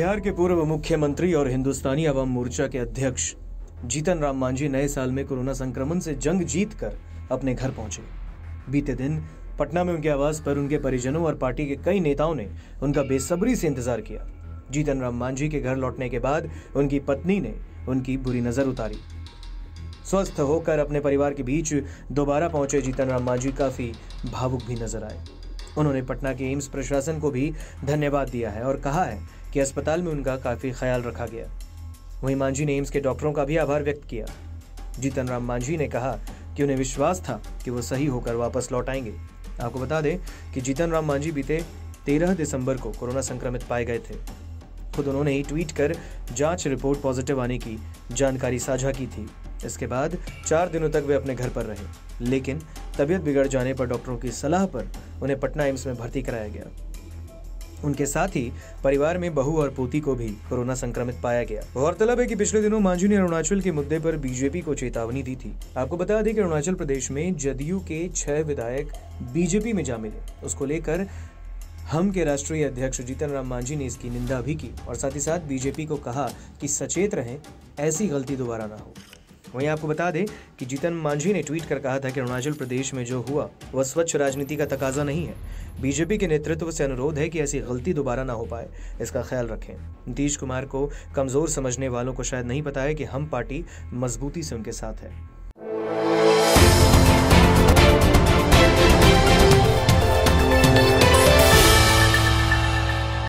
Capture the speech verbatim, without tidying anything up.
बिहार के पूर्व मुख्यमंत्री और हिंदुस्तानी अवाम मोर्चा के अध्यक्ष जीतन राम मांझी नए साल में कोरोना संक्रमण से जंग जीतकर अपने घर पहुंचे। बीते दिन पटना में उनके आवास पर उनके परिजनों और पार्टी के कई नेताओं ने उनका बेसब्री से इंतजार किया। जीतन राम मांझी के घर लौटने के बाद उनकी पत्नी ने उनकी बुरी नजर उतारी। स्वस्थ होकर अपने परिवार के बीच दोबारा पहुंचे जीतन राम मांझी काफी भावुक भी नजर आए। उन्होंने पटना के एम्स प्रशासन को भी धन्यवाद दिया है और कहा है कि अस्पताल में उनका काफी ख्याल रखा गया। वहीं मांझी ने एम्स के डॉक्टरों का भी आभार व्यक्त किया। जीतन राम मांझी ने कहा कि उन्हें विश्वास था कि वो सही होकर वापस लौट आएंगे। आपको बता दें कि जीतन राम मांझी बीते तेरह दिसंबर को कोरोना संक्रमित पाए गए थे। खुद उन्होंने ही ट्वीट कर जांच रिपोर्ट पॉजिटिव आने की जानकारी साझा की थी। इसके बाद चार दिनों तक वे अपने घर पर रहे, लेकिन तबीयत बिगड़ जाने पर डॉक्टरों की सलाह पर उन्हें पटना एम्स में भर्ती कराया गया। उनके साथ ही परिवार में बहू और पोती को भी कोरोना संक्रमित पाया गया। गौरतलब है कि पिछले दिनों मांझी ने अरुणाचल के मुद्दे पर बीजेपी को चेतावनी दी थी। आपको बता दें कि अरुणाचल प्रदेश में जदयू के छह विधायक बीजेपी में जा मिले। उसको लेकर हम के राष्ट्रीय अध्यक्ष जीतन राम मांझी ने इसकी निंदा भी की और साथ ही साथ बीजेपी को कहा कि सचेत रहें, ऐसी गलती दोबारा ना हो। वहीं आपको बता दें कि जीतन मांझी ने ट्वीट कर कहा था कि अरुणाचल प्रदेश में जो हुआ वह स्वच्छ राजनीति का तकाजा नहीं है। बीजेपी के नेतृत्व से अनुरोध है कि ऐसी गलती दोबारा ना हो पाए, इसका ख्याल रखें। नीतीश कुमार को कमजोर समझने वालों को शायद नहीं पता है कि हम पार्टी मजबूती से उनके साथ है।